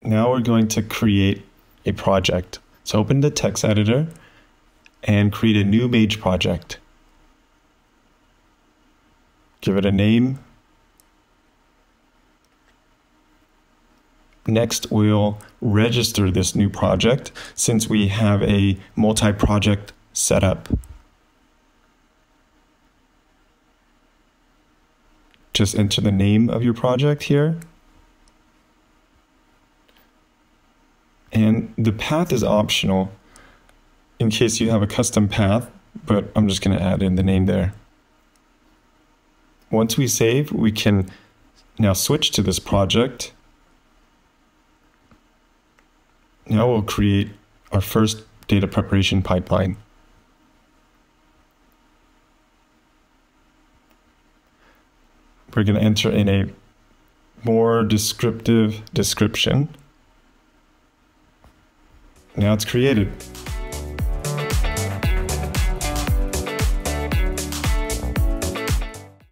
Now we're going to create a project. So open the text editor and create a new Mage project. Give it a name. Next, we'll register this new project since we have a multi-project setup. Just enter the name of your project here. And the path is optional in case you have a custom path, but I'm just going to add in the name there. Once we save, we can now switch to this project. Now we'll create our first data preparation pipeline. We're going to enter in a more descriptive description. Now it's created.